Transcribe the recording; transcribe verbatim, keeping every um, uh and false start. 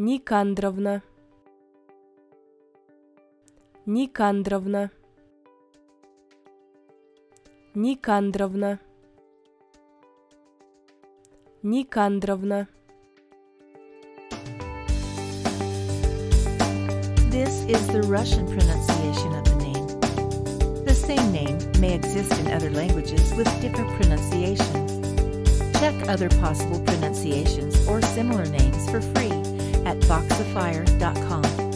Никандровна, Никандровна, Никандровна, Никандровна. This is the Russian pronunciation of the name. The same name may exist in other languages with different pronunciations. Check other possible pronunciations or similar names for free at box of fire dot com.